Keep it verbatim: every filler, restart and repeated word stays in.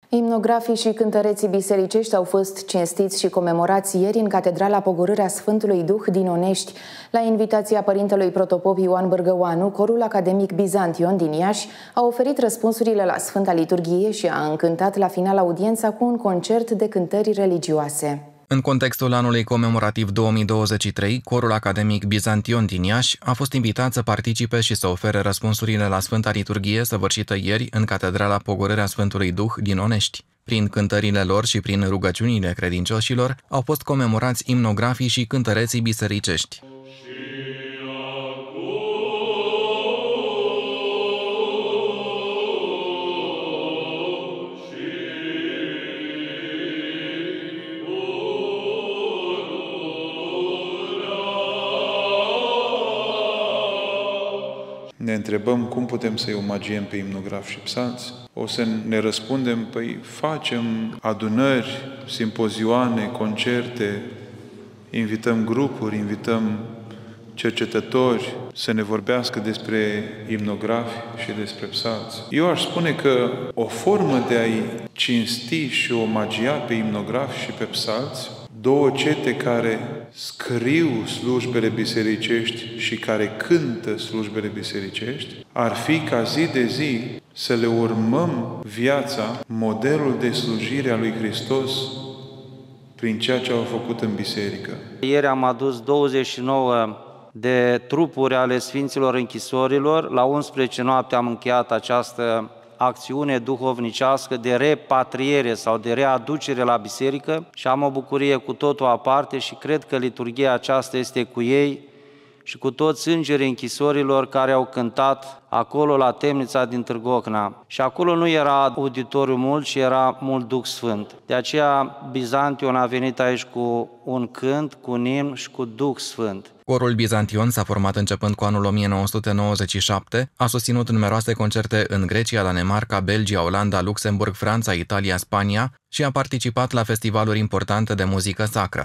Imnografii și cântăreții bisericești au fost cinstiți și comemorați ieri în Catedrala Pogorârea Sfântului Duh din Onești. La invitația părintelui protopop Ioan Bârgăoanu, corul academic Bizantion din Iași a oferit răspunsurile la Sfânta Liturghie și a încântat la final audiența cu un concert de cântări religioase. În contextul anului comemorativ două mii douăzeci și trei, corul academic Bizantion din Iași a fost invitat să participe și să ofere răspunsurile la Sfânta Liturghie săvârșită ieri în Catedrala Pogorârea Sfântului Duh din Onești. Prin cântările lor și prin rugăciunile credincioșilor au fost comemorați imnografii și cântăreții bisericești. Ne întrebăm cum putem să-i omagiem pe imnografi și psalți. O să ne răspundem, păi facem adunări, simpozioane, concerte, invităm grupuri, invităm cercetători să ne vorbească despre imnografi și despre psalți. Eu aș spune că o formă de a-i cinsti și omagia pe imnografi și pe psalți, două cete care scriu slujbele bisericești și care cântă slujbele bisericești, ar fi ca zi de zi să le urmăm viața, modelul de slujire a lui Hristos prin ceea ce au făcut în biserică. Ieri am adus douăzeci și nouă de trupuri ale Sfinților Închisorilor. La unsprezece noapte am încheiat această acțiune duhovnicească de repatriere sau de readucere la biserică și am o bucurie cu totul aparte și cred că liturghia aceasta este cu ei și cu toți îngerii închisorilor care au cântat acolo la temnița din Târgu Ocna. Și acolo nu era auditoriu mult, ci era mult Duh Sfânt. De aceea Bizantion a venit aici cu un cânt, cu un imn și cu Duh Sfânt. Corul Bizantion s-a format începând cu anul o mie nouă sute nouăzeci și șapte, a susținut numeroase concerte în Grecia, Danemarca, Belgia, Olanda, Luxemburg, Franța, Italia, Spania și a participat la festivaluri importante de muzică sacră.